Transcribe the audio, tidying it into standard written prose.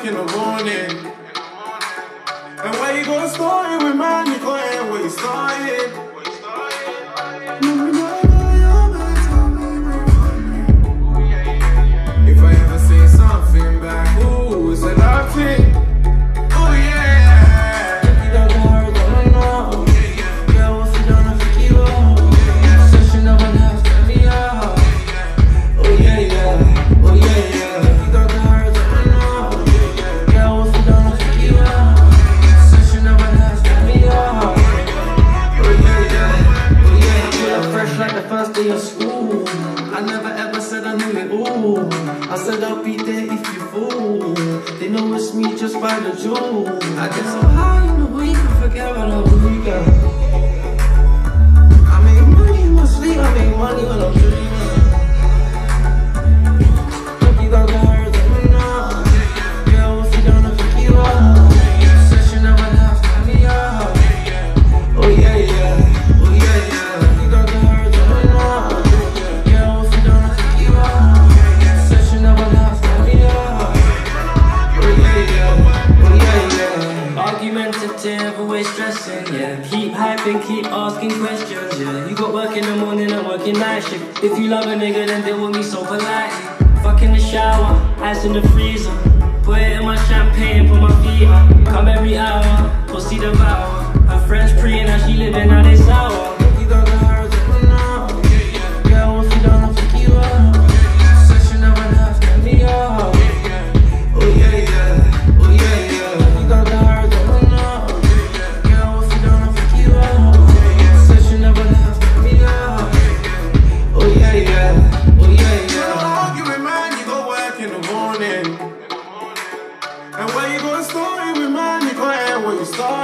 work in the morning. And where you gonna start it with, man, you can't end where you started. If I ever say something back, ooh, it's a love thing. Oh yeah. You don't hurt, don't know. Girl, if you don't have to keep up. Said she never left, let me out. Oh yeah, yeah. Oh yeah, yeah. You don't hurt, don't know. Girl, if you don't have to keep up. Said she never left, let me out. Oh yeah, yeah. Oh yeah, yeah. Fresh like the first day of school. I never ever said I knew it all. I said I'll be there if you fall. They know it's me just by the jewel. I get so high in the week, I forget what I do, girl. I make money in my sleep, I make money when I'm dreaming. Hope you got the hurt that we know. Girl, if you don't have to keep up. Said she never left, let me out. Oh yeah, yeah. Oh yeah, yeah. You got the hurt that we know. Girl, if you don't have to keep up. Said she never left, let me out. Oh yeah, yeah. Oh yeah, yeah. Argumentative, always stressing, yeah. Keep hyping, keep asking questions, yeah. You got work in the morning and working night shift. If you love a nigga, then deal with me so politely. Fuck in the shower, ice in the freezer. Put it in my champagne, put my feet up. Come every hour, pussy devour. Her friends preying how she living, now they sour. You got the hurt that we know. Girl, if you don't have to keep up. Said she never left, let me out. Oh yeah, yeah. Oh yeah, yeah. You got the hurt that we know. Girl, if you don't have to keep up. Said she never left, let me out. Oh yeah, yeah. Oh yeah, yeah. Arguing, man, you go work in the morning. And where you gonna start it with, man, you can't end where you started.